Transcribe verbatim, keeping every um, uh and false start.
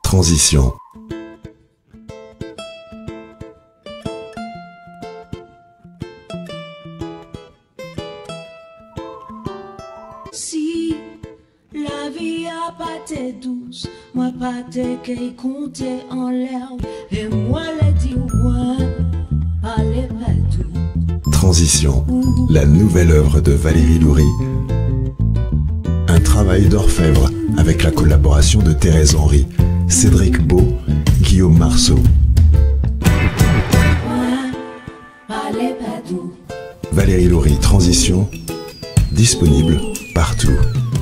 Transition. Si la vie a pas été douce, moi pas été qu'elle comptait en l'herbe, et moi l'ai dit moi, allez pas tout. Transition, la nouvelle œuvre de Valérie Loury. Un travail d'orfèvre avec la collaboration de Thérèse Henry, Cédric Beau, Guillaume Marceau. Allez pas tout. Valérie Loury, Transition, disponible partout.